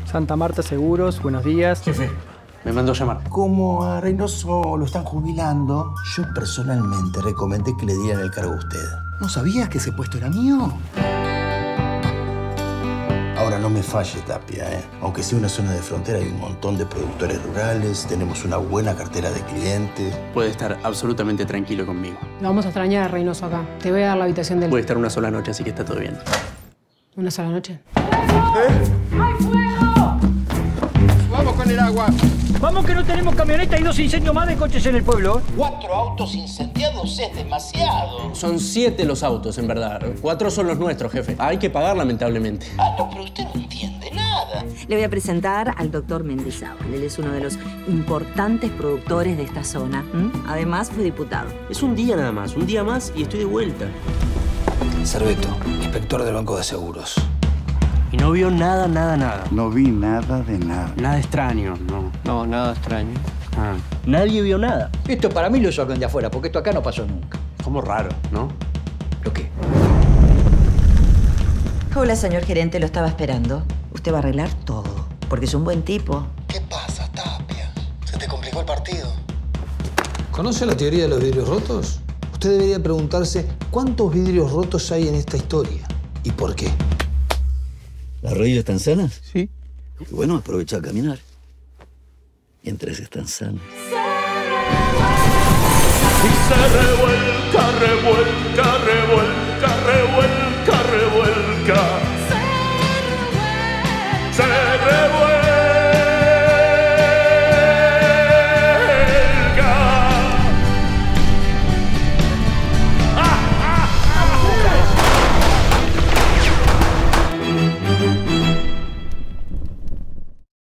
Santa Marta Seguros, buenos días. Jefe, me mandó llamar. Como a Reynoso lo están jubilando, yo personalmente recomendé que le dieran el cargo a usted. ¿No sabías que ese puesto era mío? Ahora, no me falle, Tapia, ¿eh? Aunque sea una zona de frontera, hay un montón de productores rurales, tenemos una buena cartera de clientes. Puede estar absolutamente tranquilo conmigo. Lo vamos a extrañar a Reynoso acá. Te voy a dar la habitación del... Puede estar una sola noche, así que está todo bien. ¿Una sola noche? ¡Hay fuego! ¡Vamos con el agua! Vamos que no tenemos camioneta y 2 incendios más de coches en el pueblo. 4 autos incendiados es demasiado. Son 7 los autos, en verdad. 4 son los nuestros, jefe. Hay que pagar, lamentablemente. Ah, no, pero usted no entiende nada. Le voy a presentar al doctor Mendizábal. Él es uno de los importantes productores de esta zona. Además, fue diputado. Es un día nada más, un día más y estoy de vuelta. Cerveto, inspector del Banco de Seguros. Y no vio nada. No vi nada de nada. Nada extraño, no. No, nada extraño. Ah, Nadie vio nada. Esto para mí lo sacan de afuera, porque esto acá no pasó nunca. como raro, ¿no? ¿Lo qué? Hola, señor gerente, lo estaba esperando. Usted va a arreglar todo, porque es un buen tipo. ¿Qué pasa, Tapia? ¿Se te complicó el partido? ¿Conoce la teoría de los vidrios rotos? Usted debería preguntarse cuántos vidrios rotos hay en esta historia y por qué. ¿Las raíces están sanas? Sí. Bueno, aprovecha a caminar. Mientras están sanas. Y se revuelca, revuelca, revuelca.